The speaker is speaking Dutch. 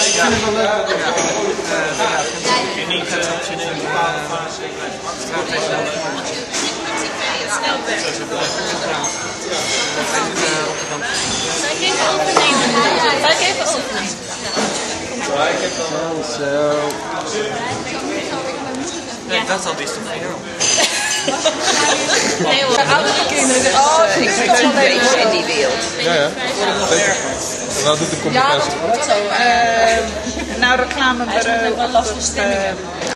vind het wel leuk dat je niet in een bepaalde fase Zal ik even opnemen? Nee, dat al is toch veel. Nee hoor, oudere kinderen. Ik zit toch wel een beetje in die wereld. Ja, ja. Zeker. En wat doet de communicatie? Nou, reclamebureau,